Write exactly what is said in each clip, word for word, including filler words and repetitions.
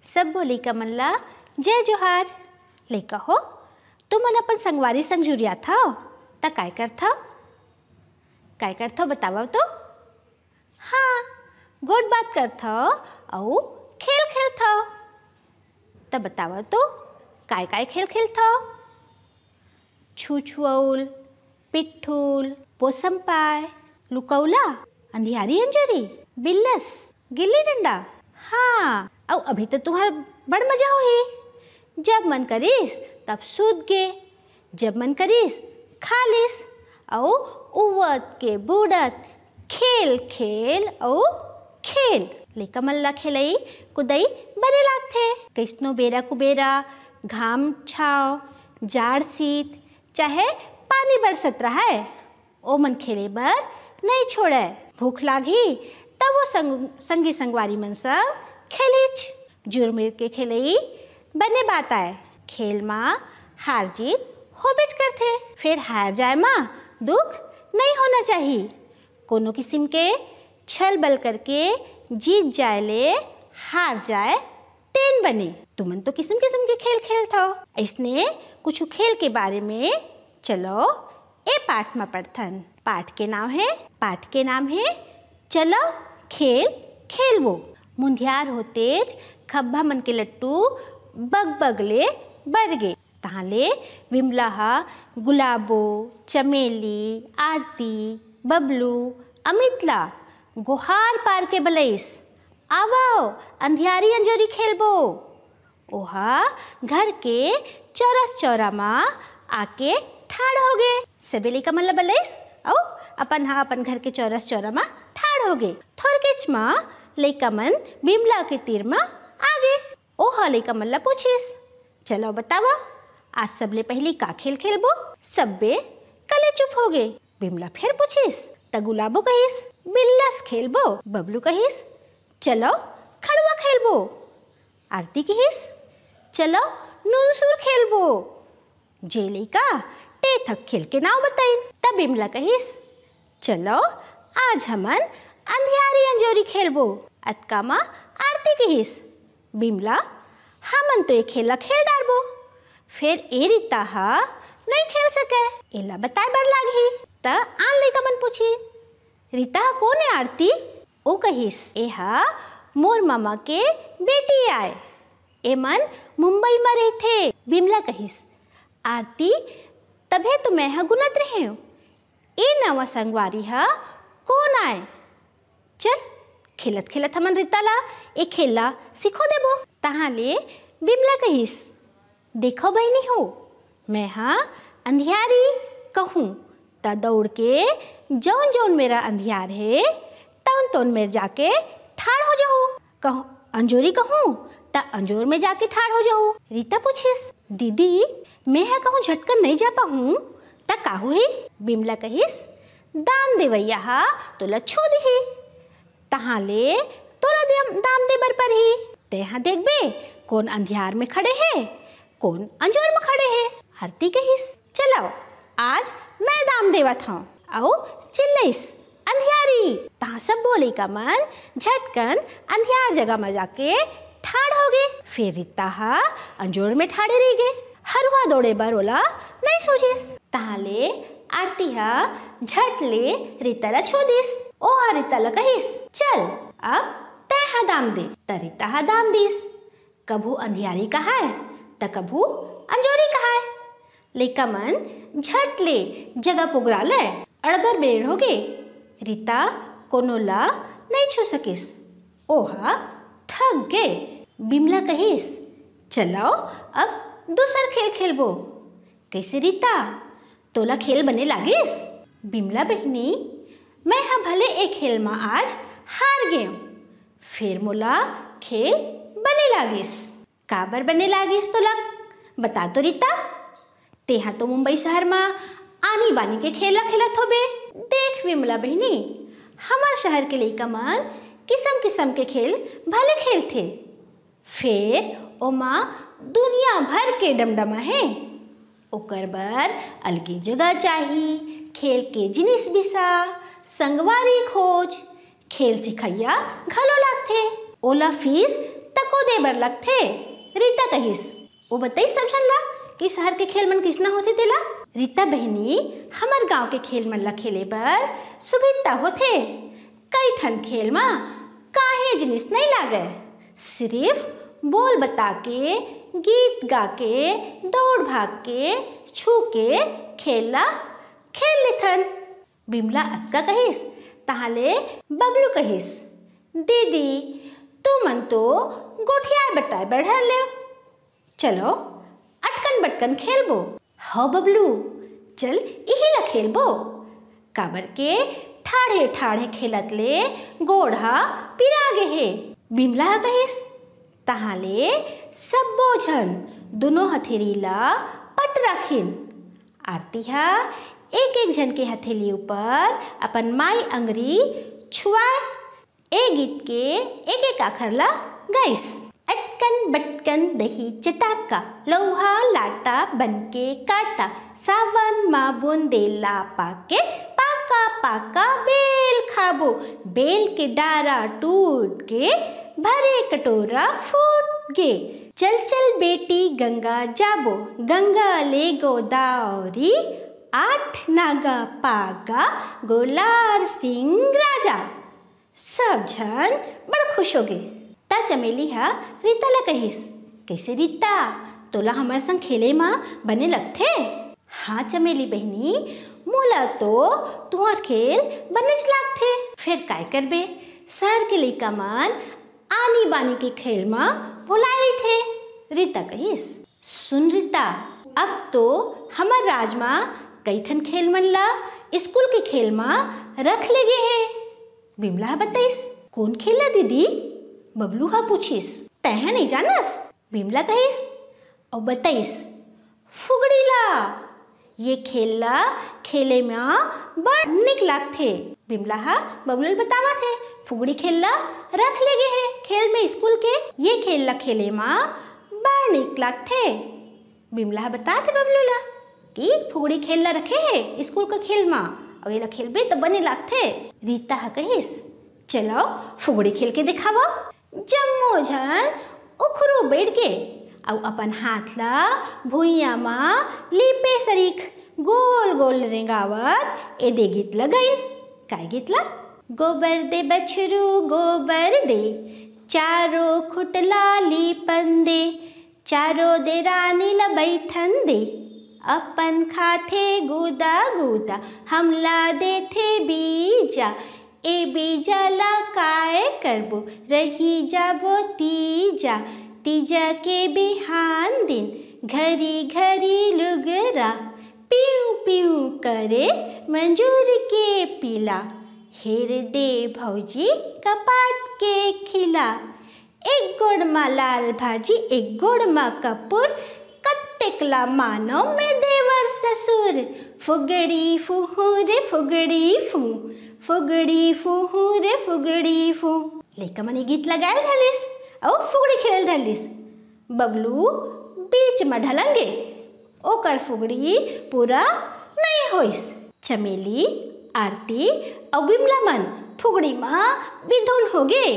सब बोली का मनला जय जोहार। लइका हो तुम मन अपन संगवारी संग जुरिया था त काय करथा काय करथा बतावा तो। हाँ गोट बात करथा और खेल खेलथा त बतावा तो काय काय खेल खेलथा। छुछुआउल, पिट्ठूल, पोसम पाय, लुकौला, अंधियारी अंजोरी, बिल्लस, गिल्ली डंडा। हाँ और अभी तो तुम्हार बड़ मजा होही। जब मन करीस तब सूत गे, जब मन करीस खा लिस और उवत के बूढ़त खेल खेल और खेल। लइका मन ला खेलई कुदई बने लागथे। कैसनो बेरा कुबेरा घाम छाव जाड़ शीत चाहे पानी बरसत रहा ओ मन खेले बर नहीं छोड़े। भूख लागी तब वो संग संगी संगवारी मन संग खेलिच। जुर मिल के खेलई बने बात आए। खेल माँ हार जीत होबेच करथे। फिर हार जाए माँ दुख नहीं होना चाहिए। कोनो किस्म के छल बल करके जीत जाए ले हार जाए तेन बने। तुमन तो किस्म किस्म के खेल खेलथो। इसने कुछ खेल के बारे में चलो ए पाठ में पढ़थन। पाठ के नाम है पाठ के नाम है चलो खेल खेलबो। मुंधियार हो तेज खब्बा मन के लट्टू बग बगले बर गे। ताले विमला हा गुलाबो चमेली आरती बबलू अमितला गुहार पार के बलैस आवो अंधियारी अंजोरी खेलबो। ओहा घर के चौरस चौरा माँ आके ठाड़ हो गए। सबे लइका मन ला बलैस औ अपन हा अपन घर के चौरस चौरा माँ ठाड़ हो गए। थोरकेच माँ लइका मन बिमला के तीर माँ आ गए। ओहा लइका मन ला पूछिस चलो बतावा आज सबले पहली का खेल खेलबो। सबे कले चुप हो गए। बिमला फिर पूछिस त गुलाबो कहिस बिल्लस खेलबो। बबलू कहिस चलो खड़ुआ खेलबो। आरती कहिस चलो नुनसुर खेलबो। जे लइका टे थक खेल के नाव बताइन। तब बिमला कहिस चलो आज हमन अंधियारी अंजोरी खेलबो। अतका माँ आरती कहिस बिमला हमन तो ये खेला खेल डारबो। फिर ए रीता हा नहीं खेल सके एला बताए बर लागही। त आन लइका मन पूछी रीता हा कौन है आरती। ओ कहिस एहा मोर मामा के बेटी आए ए मन मुंबई में रहथे। बिमला कहिस आरती तभे तो मैं हा गुनत रहे हो। ए नवा संगवारी हा कौन आए। चल खेलत खेलत हमन रीता ला ए खेला सिखो देबो। तहाँ ले बिमला कहिस देखो बहनी हो मैं हाँ अंधियारी कहूँ त दौड़ के जौन जौन मेरा अंधियार है तौन तौन मेरे जाके ठाड़ हो जाओ। कहूँ अंजोरी कहूँ त अंजोर में जाके ठाड़ हो जाओ। रीता पूछिस दीदी मैं है कहूँ झटकन नहीं जा पाऊँ त का होही। बिमला कहिस दाम देवैया हा तोला छू दिही। तहाँ ले तोरा दाम दे बर परही। तेहा देखबे कौन अंधियार में खड़े है कौन अंजोर में खड़े है। आरती कहिस चलो आज मैं दाम देवत हूँ आओ चिल्लैस अंधियारी। तहाँ सब बोले का मन झटकन अंधियार जगह में जाके ठाड़ हो गए। फिर रीता हा अंजोर में ठाड़े रह गए। हरुआ दौड़े बर ओला नहीं सूझिस। तहाँ ले आरती हा झट ले रीता ला छू दिस। ओ हा रीता ला कहिस चल अब तय हा दाम दे। त रीता हा दाम दिस। कभू अंधियारी कहा है त कभू अंजोरी कहा है। लइका मन झट ले जगह पुगरा ले अड़बर बेर हो गए। रीता कोनो ला नहीं छू सकिस। ओहा थक गए। बिमला कहिस चलाओ अब दूसर खेल खेलबो। कैसे रीता तोला खेल बने लागिस। बिमला बहनी मैं हा भले एक खेल में आज हार गए फिर मोला खेल बने लागिस। काबर बने लागिस तोला बता तो रीता। तेहा तो मुंबई शहर में आनी बानी के खेला खेलत होबे। देख विमला बहनी हमार शहर के लइका मन किस्म किस्म के खेल भले खेलथे। फिर ओमा दुनिया भर के डमडमा है ओकर बर अलगे जगह चाही। खेल के जिनिस बिसा संगवारी खोज खेल सिखैया घलो लागथे। ओला फीस तको कूदे बर लगथे। रीता कहिस, वो बताई सब झन ला कि शहर के खेल मन किसना होथे तेला। रीता बहनी, हमर गांव के खेल मन ला खेले बर सुविधा होथे। कई ठन खेल मा काहे जिनिस नहीं लागे, सिर्फ बोल बता के, गीत गा के, दौड़ भाग के, छू के खेल ला खेल लेथन। बिमला अतका कहिस, ताहले बबलू कहिस, दीदी तू मन तो गोठियाए बटाए बढ़ा ले, चलो अटकन बटकन खेलबो। हो बबलू, चल यही ला खेलबो। काबर के ठाढ़े ठाढ़े खेलत ले गोढ़ा पिरागे हे। बिमला कहिस, ताहले सब्बो झन दोनों हथेली ला पट राखिन। आरती हा एक एक जन के हथेली ऊपर अपन माई अंगरी छुआए। ए गीत के एक एक आखर ला गाइस। अटकन बटकन दही चटाका, लोहा लाटा बनके काटा, सावन मा बुंदेला पाके, पाका पाका बेल खाबो, बेल के डारा टूट के, भरे कटोरा फूट गे। चल चल बेटी गंगा जाबो, गंगा ले गोदावरी, आठ नागा पागा गोलार सिंह राजा। सब झन बड़ खुश हो गए। ता चमेली हा रीता ला कहिस, कैसे रीता, तोला हमारे संग खेले मा बने लगथे। हाँ चमेली बहनी, मोला तो तुहर खेल बनेच लागथे। फिर काय करबे, शहर के लइका मन आनी बानी के खेल मा भुलाए थे। रीता कहिस, सुन रीता, अब तो हमर राज मा कई ठन खेल मन ला स्कूल के खेल मा रख ले गे है। बिमला बताइस, कौन खेला दीदी? बबलू हा पूछिस, तैहा नहीं जानस? बिमला कहिस, और बताइस, फुगड़ी ला। ये खेल ला खेले में बड़ निक लागथे। बिमला हा बबलू बतावा थे, फुगड़ी खेल ला रख ले गे है खेल में स्कूल के, ये खेल ला खेले में बड़ निक लागथे। बिमला हा बता थे बबलू ला कि फुगड़ी खेल ला रखे है स्कूल का खेल मा, और ये ला खेलबे तो बने लागथे। रीता हा कहिस, चलो फुगड़ी खेल के दिखावा। जम्मो झन उखरू बैठ के और अपन हाथ ला भुइया मा लीपे सरीख गोल गोल रेंगावत ए दे गीत लगाइन। काय गीत ला? गोबर दे बछरू गोबर दे, चारों खुटला लीपन दे, चारों दे रानी ला बैठन दे, अपन खाथे गुदा गुदा, हमला देथे बीजा, ए बीजा ला काय करबो, रही जाबो तीजा, तीजा के बिहान दिन, घरी घरी लुगरा, पीऊ पीऊ करे मंजूर के पीला, हेर दे भौजी कपाट के खिला, एक गोड़ मा लाल भाजी एक गोड़ मा कपूर, कत्तेकला मानो में देवर ससुर, फुगड़ी फुहू रे फुगड़ी फू, फुगड़ी फुहू रे फुगड़ी फू। लइका मन गीत लगाए धलिस और फुगड़ी खेल धलिस। बबलू बीच में ढलंगे, ओकर फुगड़ी पूरा नहीं होइस। चमेली, आरती और बिमला मन फुगड़ी मा बिधुन हो गे।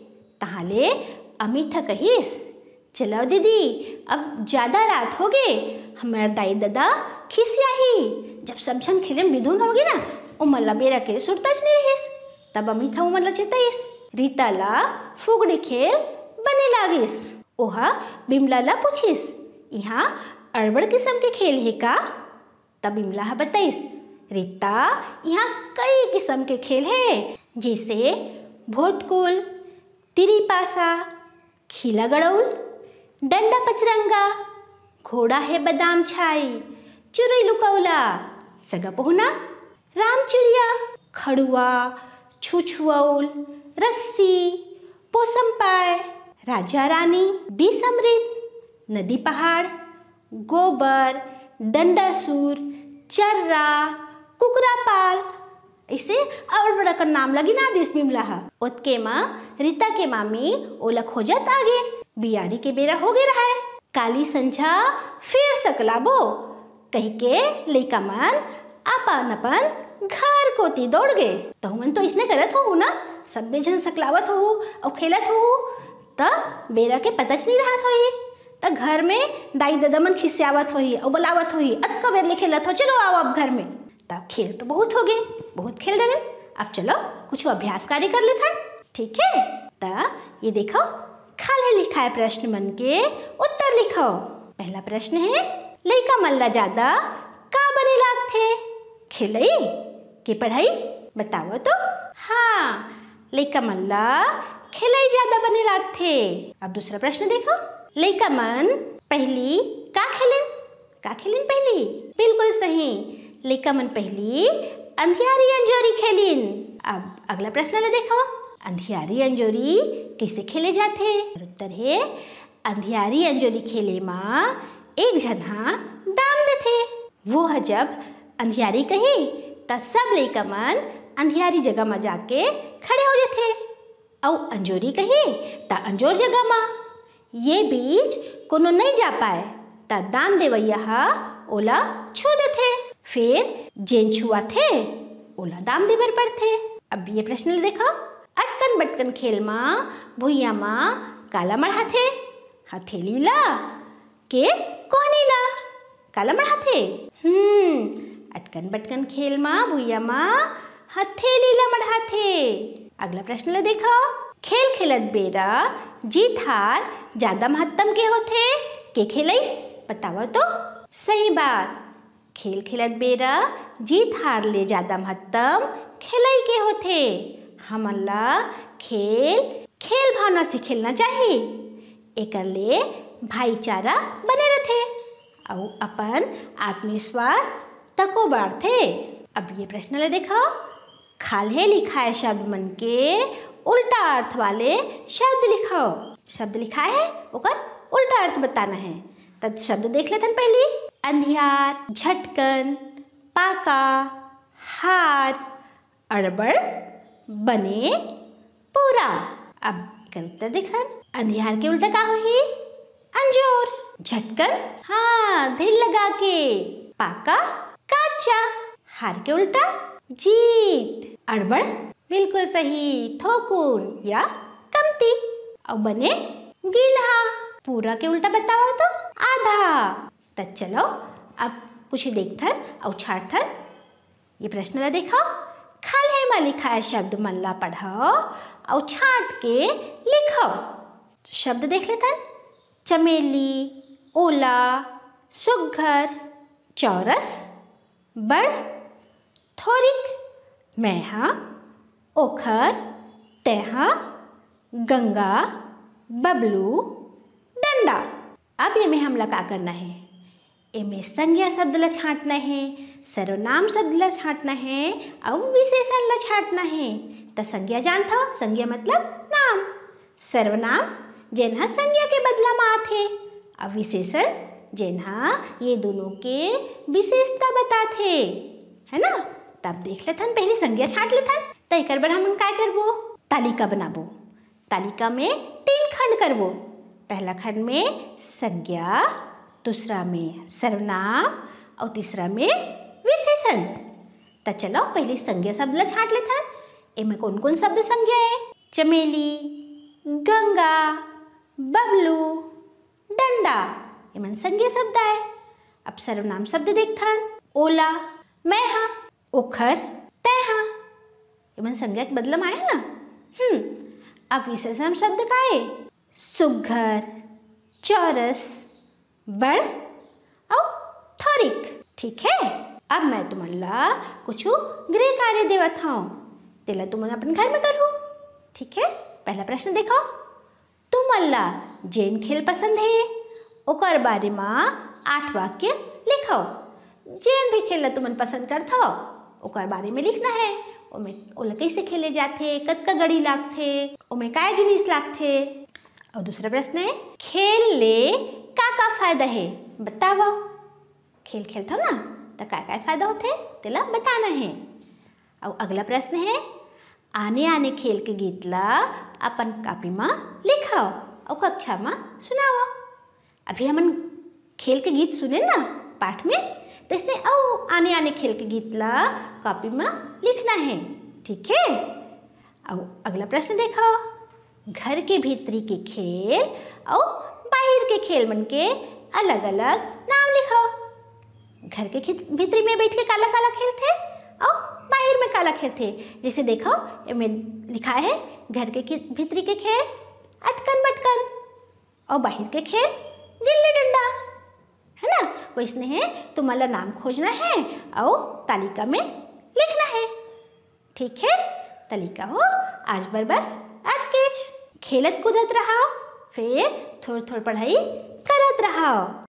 ताहले अमिता कहिस, चलो दीदी अब ज्यादा रात हो गए, हमारे दाई दादा खिसिया ही, जब सब झन खेले में बिधुन होगी ना, उमला बेरा के सुरताच नहीं रहिस। तब अमिता उमला चेताइस। रीता ला फुगड़ी खेल बने लागिस। ओहा बिमला ला पूछिस, यहाँ अड़बड़ किस्म के खेल है का? तब बिमला बताइस, रीता यहाँ कई किस्म के खेल है, जैसे भोटकुल, तिरी पासा, खीला गड़ौल, डंडा पचरंगा, घोड़ा है बादाम छाई, चुरई लुकौला, सगा पहुना, राम चिड़िया, खड़ुआ, छुछुआउल, रस्सी, पोसम पाए, राजा रानी, बीस अमृत, नदी पहाड़, गोबर, डंडासूर, चर्रा, कुकरा पाल, ऐसे और बड़ा का नाम लगी ना दिस बिमला हा। ओतके माँ रीता के मामी ओला खोजत आगे, बियारी के बेरा हो गए रहा है। काली संझा फिर सकलाबो कही के लइका मन अपन अपन घर कोती दौड़ गए। तो मन तो इसने करत हो ना, सब बेजन सकलावत हो और खेलत हो। त बेरा के पतच नहीं रहत होई, त घर में दाई दादा मन खिसियावत होई और बुलावत होई, अत कबेर ले खेलत हो, चलो आओ अब घर में। तब खेल तो बहुत हो गए, बहुत खेल डले, अब चलो कुछ अभ्यास कार्य कर लेते हैं, ठीक है। त ये देखो खाले लिखा है प्रश्न मन के उत्तर लिखो। पहला प्रश्न है, लइका मन ला ज्यादा का बने लागथे, खेलई के पढ़ाई, बताओ तो। हाँ, लइका मन ला खेलई ज्यादा बने लागथे। अब दूसरा प्रश्न देखो, लइका मन पहली का खेलेन, का खेलेन पहली, बिल्कुल सही, लइका मन पहली अंधियारी अंजोरी खेलिन। अब अगला प्रश्न ले देखो, अंधियारी अंजोरी कैसे खेले जाथे, उत्तर है अंधियारी अंजोरी खेले माँ एक झना दाम देथे। वो है जब अंधियारी कही त सब लइका मन अंधियारी जगह में जाके खड़े हो जाते, और अंजोरी कही त अंजोर जगह में। ये बीच कोनो नहीं जा पाए त दाम देवैया हा ओला छू देथे, फिर जेन छुआ थे ओला दाम देवर पड़थे। अब ये प्रश्न देखो, अटकन बटकन खेल माँ भुइया माँ काला मढ़ाथे, हथेली ला के कोहनी ला काला मढ़ाथे। हम्म अटकन बटकन खेल माँ भुइया माँ हथेली ला मढ़ाथे। अगला प्रश्न ले देखो, खेल खेलत बेरा जीत हार ज्यादा महत्तम के होथे, के खेलई, बताओ तो। सही बात, खेल खेलत बेरा जीत हार ले ज्यादा महत्तम खेलई के होथे। हमन ला खेल खेल भावना से खेलना चाहिए, एकर ले भाईचारा बने रहथे और अपन आत्मविश्वास तको बढ़थे। अब ये प्रश्न ले देखो, खाले लिखाए शब्द मन के उल्टा अर्थ वाले शब्द लिखो। शब्द लिखा है ओकर उल्टा अर्थ बताना है, तब शब्द देख लेते हैं पहले। अंधियार, झटकन, पाका, हार, अड़बड़, बने, पूरा। अब कर उत्तर देखते हैं, अंधियार के उल्टा का होही, अंजोर, झटकन हाँ दिल लगा के, पाका काचा, हार के उल्टा जीत, अड़बड़ बिल्कुल सही थोकुन या कमती, और बने गिलहा, पूरा के उल्टा बताओ तो आधा। तो चलो अब कुछ देखथन और छाड़थन। ये प्रश्न ला देखो, खाले में लिखा है शब्द मन ला पढ़ो और छाट के लिखो। शब्द देख लेथन, चमेली, ओला, सुघर, चौरस, बड़, थोरिक, मैहा, ओखर, तेहा, गंगा, बबलू, डंडा। अब ये में हम ला का करना है, इमें संज्ञा शब्द ला छांटना है, सर्वनाम शब्द ला छांटना है और विशेषण ला छांटना है। तो संज्ञा जानता हो, संज्ञा मतलब नाम, सर्वनाम जेनहा संज्ञा के बदला में आथे, और विशेषण जेनहा ये दोनों के विशेषता बताथे, है ना। तब देख लेथन, पहले संज्ञा छांट लेथन। तो एक बार हम क्या करबो, तालिका बनाबो। तालिका में तीन खंड करबो, पहला खंड में संज्ञा, दूसरा में सर्वनाम और तीसरा में विशेषण। तो चलो पहले संज्ञा शब्द ला छांट लेथन। इनमें कौन कौन शब्द संज्ञा है, चमेली, गंगा, बबलू, डंडा, इमन संज्ञा शब्द है। अब सर्वनाम शब्द देखथन, ओला, मैहा, ओखर, तेहा, इमन संज्ञा के बदला में आए ना। हम्म अब विशेषण शब्द का है, सुघर, चौरस, बड़ और थोरिक, ठीक है। अब मैं तुमला कुछ गृह कार्य देवत हूँ, तेला तुम अपन घर में करो, ठीक है। पहला प्रश्न देखो, तुमला जेन खेल पसंद है ओकर बारे में आठ वाक्य लिखो। जेन भी खेल तुमन पसंद करथो ओकर बारे में लिखना है। ओमे ओला कैसे खेले जाथे, कतका गड़ी लागथे, ओमे काय जिनिस लागथे। और दूसरा प्रश्न है, खेल ले का का फायदा है बताओ। खेल खेलथो ना तो काय काय फायदा होथे तेला बताना है। और अगला प्रश्न है, आने आने खेल के गीत ला अपन कापी में लिखाओ और कक्षा में सुनाओ। अभी हमन खेल के गीत सुने ना पाठ में, तो इसने और आने आने खेल के गीत ला कापी में लिखना है, ठीक है। और अगला प्रश्न देखो, घर के भीतरी के खेल और बाहर के खेल मन के अलग अलग नाम लिखो। घर के भीतरी में बैठ के काला काला खेलते और बाहर में काला खेलते। जैसे देखो इसमें लिखा है घर के भीतरी के खेल अटकन बटकन और बाहर के खेल गिल्ली डंडा, है ना। वैसने है तुम्हारा नाम खोजना है और तालिका में लिखना है। ठीक है, तालिका हो आज बर बस अटकेच खेलत कूदत रहो, फिर थोड़ी थोड़ी पढ़ाई करत रहो।